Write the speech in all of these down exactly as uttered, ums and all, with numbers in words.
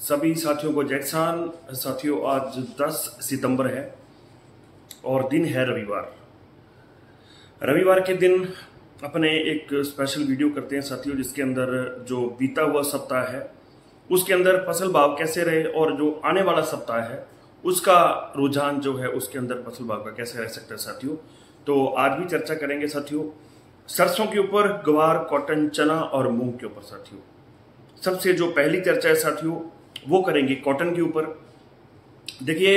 सभी साथियों को जय किसान। साथियों, आज दस सितंबर है और दिन है रविवार। रविवार के दिन अपने एक स्पेशल वीडियो करते हैं साथियों, जिसके अंदर जो बीता हुआ सप्ताह है उसके अंदर फसल भाव कैसे रहे और जो आने वाला सप्ताह है उसका रुझान जो है उसके अंदर फसल भाव का कैसे रह सकता है साथियों। तो आज भी चर्चा करेंगे साथियों सरसों के ऊपर, ग्वार, कॉटन, चना और मूंग के ऊपर साथियों। सबसे जो पहली चर्चा है साथियों वो करेंगे कॉटन के ऊपर। देखिए,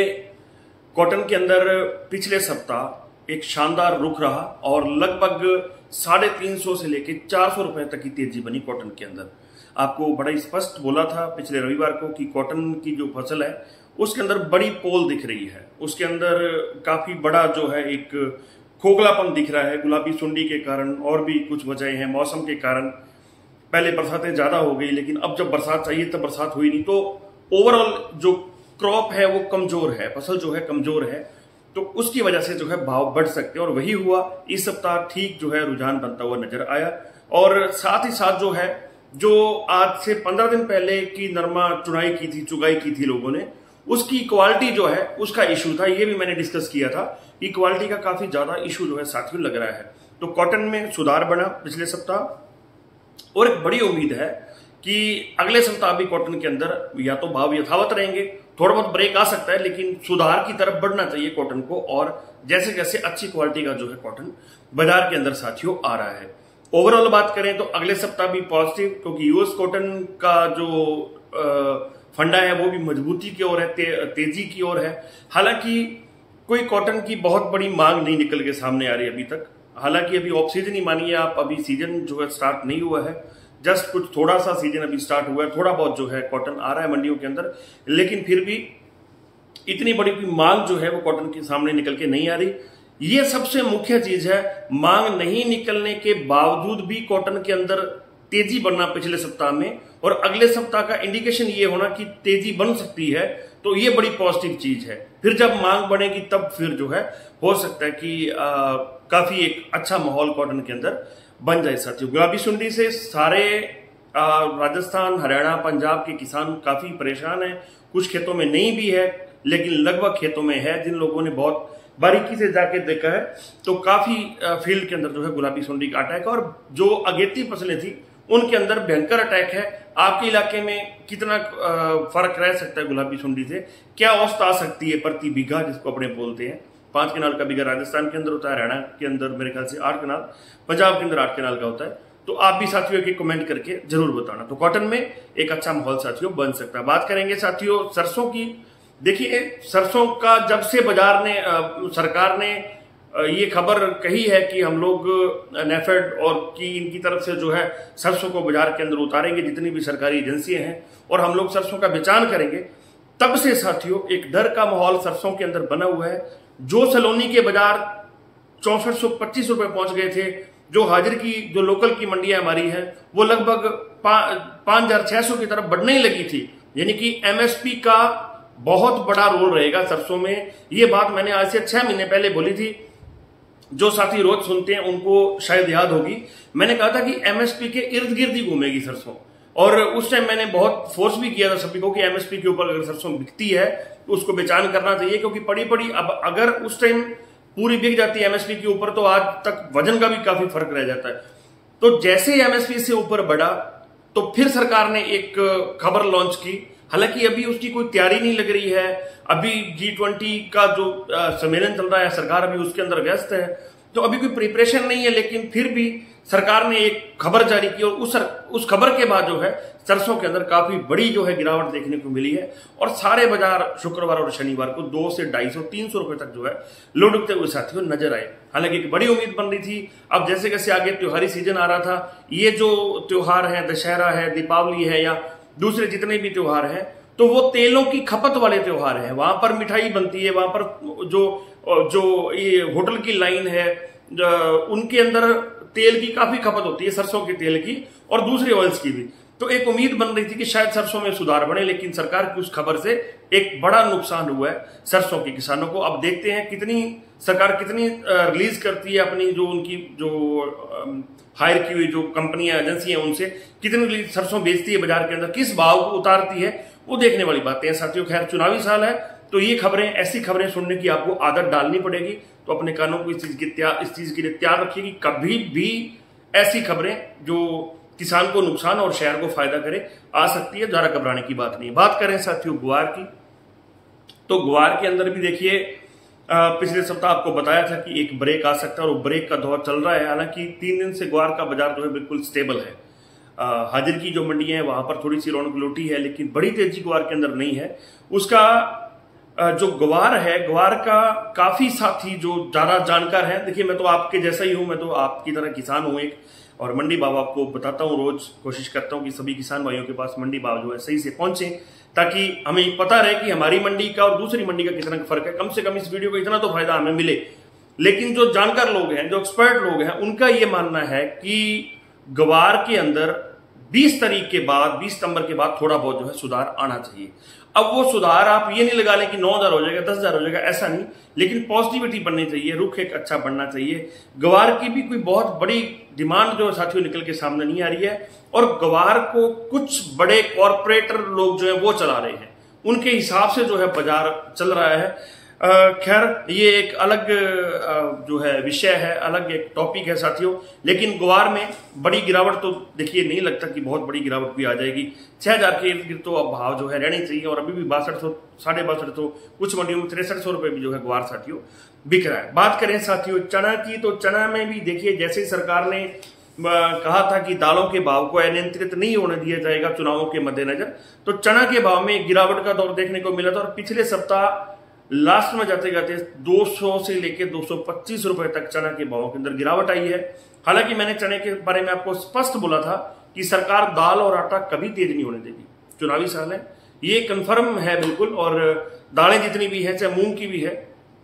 कॉटन के अंदर पिछले सप्ताह एक शानदार रुख रहा और लगभग साढ़े तीन सौ से लेकर चार सौ रुपए तक की तेजी बनी कॉटन के अंदर। आपको बड़ा ही स्पष्ट बोला था पिछले रविवार को कि कॉटन की जो फसल है उसके अंदर बड़ी पोल दिख रही है, उसके अंदर काफी बड़ा जो है एक खोखलापन दिख रहा है, गुलाबी सुंडी के कारण और भी कुछ वजह हैं, मौसम के कारण। पहले बरसातें ज्यादा हो गई, लेकिन अब जब बरसात चाहिए तब बरसात हुई नहीं, तो ओवरऑल जो क्रॉप है वो कमजोर है, फसल जो है कमजोर है, तो उसकी वजह से जो है भाव बढ़ सकते हैं। और वही हुआ, इस सप्ताह ठीक जो है रुझान बनता हुआ नजर आया। और साथ ही साथ जो है जो आज से पंद्रह दिन पहले की नरमा चुनाई की थी, चुगाई की थी लोगों ने, उसकी क्वालिटी जो है उसका इशू था। ये भी मैंने डिस्कस किया था कि क्वालिटी का काफी ज्यादा इशू जो है साथियों लग रहा है। तो कॉटन में सुधार बना पिछले सप्ताह और एक बड़ी उम्मीद है कि अगले सप्ताह भी कॉटन के अंदर या तो भाव यथावत रहेंगे, थोड़ा बहुत ब्रेक आ सकता है, लेकिन सुधार की तरफ बढ़ना चाहिए कॉटन को। और जैसे जैसे अच्छी क्वालिटी का जो है कॉटन बाजार के अंदर साथियों आ रहा है। ओवरऑल बात करें तो अगले सप्ताह भी पॉजिटिव, क्योंकि यूएस कॉटन का जो आ, फंडा है वो भी मजबूती की ओर है, ते, तेजी की ओर है। हालांकि कोई कॉटन की बहुत बड़ी मांग नहीं निकल के सामने आ रही अभी तक। हालांकि अभी ऑफ सीजन ही मानिए आप, अभी सीजन जो है स्टार्ट नहीं हुआ है, जस्ट कुछ थोड़ा सा सीजन अभी स्टार्ट हुआ है, थोड़ा बहुत जो है कॉटन आ रहा है मंडियों के अंदर, लेकिन फिर भी इतनी बड़ी मांग जो है वो कॉटन के सामने निकल के नहीं आ रही। ये सबसे मुख्य चीज है। मांग नहीं निकलने के बावजूद भी कॉटन के अंदर तेजी बनना पिछले सप्ताह में, और अगले सप्ताह का इंडिकेशन ये होना कि तेजी बन सकती है, तो ये बड़ी पॉजिटिव चीज है। फिर जब मांग बढ़ेगी तब फिर जो है हो सकता है कि आ, काफी एक अच्छा माहौल कॉटन के अंदर बन जाए साथियों। गुलाबी सुंडी से सारे आ, राजस्थान, हरियाणा, पंजाब के किसान काफी परेशान हैं। कुछ खेतों में नहीं भी है, लेकिन लगभग खेतों में है। जिन लोगों ने बहुत बारीकी से जाके देखा है तो काफी फील्ड के अंदर जो है गुलाबी सुंडी का अटैक है, और जो अगेती फसलें थी उनके अंदर भयंकर अटैक है। आपके इलाके में कितना फर्क रह सकता है गुलाबी सुंडी से, क्या औसत आ सकती है प्रति बीघा, जिसको अपने बोलते हैं। पांच कनाल का बीघा राजस्थान के अंदर होता है, हरियाणा के अंदर मेरे ख्याल से आठ कनाल, पंजाब के अंदर आठ कनाल का होता है। तो आप भी साथियों की कमेंट करके जरूर बताना। तो कॉटन में एक अच्छा माहौल साथियों बन सकता है। बात करेंगे साथियों सरसों की। देखिए, सरसों का जब से बाजार ने, सरकार ने ये खबर कही है कि हम लोग नेफेड और की इनकी तरफ से जो है सरसों को बाजार के अंदर उतारेंगे, जितनी भी सरकारी एजेंसियां हैं, और हम लोग सरसों का बेचान करेंगे, तब से साथियों एक डर का माहौल सरसों के अंदर बना हुआ है। जो सलोनी के बाजार चौसठ सौ पच्चीस रुपए पहुंच गए थे, जो हाजिर की जो लोकल की मंडियां हमारी हैं वो लगभग पांच हजार छह सौ की तरफ बढ़ने ही लगी थी। यानी कि एमएसपी का बहुत बड़ा रोल रहेगा सरसों में। ये बात मैंने आज से छह महीने पहले बोली थी। जो साथी रोज सुनते हैं उनको शायद याद होगी, मैंने कहा था कि एमएसपी के इर्द गिर्द ही घूमेगी सरसों, और उस टाइम मैंने बहुत फोर्स भी किया था सभी को कि एमएसपी के ऊपर अगर सरसों बिकती है तो उसको बेचान करना चाहिए, क्योंकि पड़ी पड़ी अब अगर उस टाइम पूरी बिक जाती है एमएसपी के ऊपर तो आज तक वजन का भी काफी फर्क रह जाता है। तो जैसे ही एमएसपी से ऊपर बढ़ा तो फिर सरकार ने एक खबर लॉन्च की। हालांकि अभी उसकी कोई तैयारी नहीं लग रही है। अभी जी ट्वेंटी का जो सम्मेलन चल रहा है, सरकार अभी उसके अंदर व्यस्त है, तो अभी कोई प्रिपरेशन नहीं है। लेकिन फिर भी सरकार ने एक खबर जारी की, और उस उस खबर के बाद जो है सरसों के अंदर काफी बड़ी जो है गिरावट देखने को मिली है, और सारे बाजार शुक्रवार और शनिवार को दो से ढाई सौ तीन सौ रुपए तक जो है लुढ़कते हुए साथियों नजर आए। हालांकि एक बड़ी उम्मीद बन रही थी। अब जैसे जैसे आगे त्योहारी सीजन आ रहा था, ये जो त्योहार है, दशहरा है, दीपावली है, या दूसरे जितने भी त्योहार हैं, तो वो तेलों की खपत वाले त्योहार हैं। वहां पर मिठाई बनती है, वहां पर जो जो ये होटल की लाइन है उनके अंदर तेल की काफी खपत होती है, सरसों के तेल की और दूसरे ऑयल्स की भी। तो एक उम्मीद बन रही थी कि शायद सरसों में सुधार बने, लेकिन सरकार की उस खबर से एक बड़ा नुकसान हुआ है सरसों के किसानों को। अब देखते हैं कितनी सरकार कितनी रिलीज करती है अपनी जो उनकी जो हायर की हुई जो कंपनियां एजेंसी हैं उनसे कितनी सरसों बेचती है बाजार के अंदर, किस भाव को उतारती है, वो देखने वाली बातें हैं साथियों। खैर, चुनावी साल है तो ये खबरें, ऐसी खबरें सुनने की आपको आदत डालनी पड़ेगी। तो अपने कानों को इस चीज की इस चीज के लिए तैयार रखिए कि कभी भी ऐसी खबरें जो किसान को नुकसान और शहर को फायदा करे आ सकती है। ज्यादा घबराने की बात नहीं। बात करें साथियों ग्वार की, तो ग्वार के अंदर भी देखिए पिछले सप्ताह आपको बताया था कि एक ब्रेक आ सकता है और ब्रेक का दौर चल रहा है। हालांकि तीन दिन से ग्वार का बाजार जो है बिल्कुल स्टेबल है। हाजिर की जो मंडियां हैं वहां पर थोड़ी सी रौनक लौटी है, लेकिन बड़ी तेजी ग्वार के अंदर नहीं है। उसका जो ग्वार है, ग्वार का काफी साथी जो ज्यादा जानकार हैं, देखिए मैं तो आपके जैसा ही हूं, मैं तो आपकी तरह किसान हूं एक, और मंडी भाव आपको बताता हूं रोज। कोशिश करता हूं कि सभी किसान भाइयों के पास मंडी भाव जो है सही से पहुंचे, ताकि हमें पता रहे कि हमारी मंडी का और दूसरी मंडी का कितना फर्क है। कम से कम इस वीडियो को इतना तो फायदा हमें मिले। लेकिन जो जानकार लोग हैं, जो एक्सपर्ट लोग हैं, उनका यह मानना है कि ग्वार के अंदर बीस तारीख के बाद, बीस सितंबर के बाद थोड़ा बहुत जो है सुधार आना चाहिए। अब वो सुधार आप ये नहीं लगा लें कि नौ हजार हो जाएगा, दस हजार हो जाएगा, ऐसा नहीं, लेकिन पॉजिटिविटी बननी चाहिए, रुख एक अच्छा बनना चाहिए। ग्वार की भी कोई बहुत बड़ी डिमांड जो साथियों निकल के सामने नहीं आ रही है, और ग्वार को कुछ बड़े कॉरपोरेटर लोग जो है वो चला रहे हैं, उनके हिसाब से जो है बाजार चल रहा है। खैर, ये एक अलग जो है विषय है, अलग एक टॉपिक है साथियों। लेकिन ग्वार में बड़ी गिरावट तो देखिए नहीं लगता कि बहुत बड़ी गिरावट भी आ जाएगी। छह हजार के इर्द गिर्द तो अब भाव जो है रहनी चाहिए, और अभी भी बासठ सौ साढ़े बासठ सौ कुछ मंडियों में तिरसठ सौ रुपए भी जो है ग्वार साथियों बिक रहा है। बात करें साथियों चना की, तो चना में भी देखिए जैसे सरकार ने कहा था कि दालों के भाव को अनियंत्रित नहीं होने दिया जाएगा चुनावों के मद्देनजर, तो चना के भाव में गिरावट का दौर देखने को मिला था। और पिछले सप्ताह लास्ट में जाते जाते दो सौ से लेकर दो सौ पच्चीस रुपए तक चना के भावों के अंदर गिरावट आई है। हालांकि मैंने चने के बारे में आपको स्पष्ट बोला था कि सरकार दाल और आटा कभी तेज नहीं होने देगी। चुनावी साल है, ये कंफर्म है बिल्कुल। और दालें जितनी भी है, चाहे मूंग की भी है,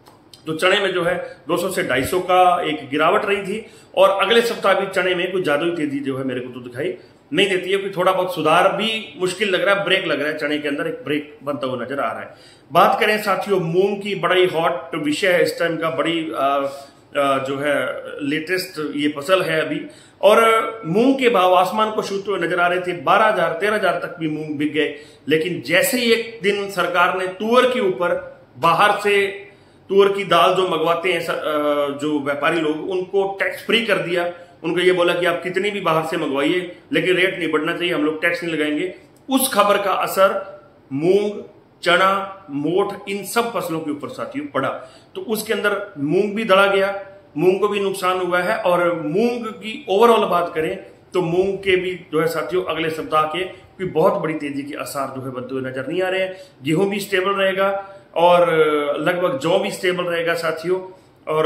तो चने में जो है दो सौ से ढाई सौ का एक गिरावट रही थी। और अगले सप्ताह भी चने में कुछ जादुई तेजी जो है मेरे को तो दिखाई नहीं देती है। कि थोड़ा बहुत सुधार भी मुश्किल लग रहा है, ब्रेक लग रहा है, चने के अंदर एक ब्रेक बनता हुआ नजर आ रहा है। बात करें साथियों मूंग की, बड़ी हॉट विषय है इस टाइम का, बड़ी आ, आ, जो है लेटेस्ट ये फसल है अभी। और मूंग के भाव आसमान को छूते हुए नजर आ रहे थे, बारह हजार तेरह हजार तक भी मूंग बिक गए। लेकिन जैसे ही एक दिन सरकार ने तुअर के ऊपर बाहर से तुअर की दाल जो मंगवाते हैं जो व्यापारी लोग, उनको टैक्स फ्री कर दिया। उनको ये बोला कि आप कितनी भी बाहर से मंगवाइए, लेकिन रेट नहीं बढ़ना चाहिए, हम लोग टैक्स नहीं लगाएंगे। उस खबर का असर मूंग, चना, मोठ, इन सब फसलों के ऊपर साथियों पड़ा। तो उसके अंदर मूंग भी दड़ा गया, मूंग को भी नुकसान हुआ है। और मूंग की ओवरऑल बात करें तो मूंग के भी जो है साथियों अगले सप्ताह के कोई बहुत बड़ी तेजी के आसार जो है बनते हुए नजर नहीं आ रहे हैं। गेहूं भी स्टेबल रहेगा और लगभग जौ भी स्टेबल रहेगा साथियों। और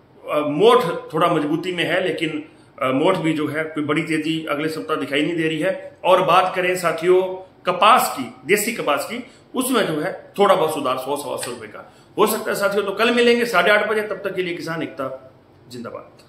मोठ थोड़ा मजबूती में है, लेकिन मोठ भी जो है कोई बड़ी तेजी अगले सप्ताह दिखाई नहीं दे रही है। और बात करें साथियों कपास की, देसी कपास की, उसमें जो है थोड़ा बहुत सुधार सौ सवा सौ रुपए का हो सकता है साथियों। तो कल मिलेंगे साढ़े आठ बजे, तब तक के लिए किसान एकता जिंदाबाद।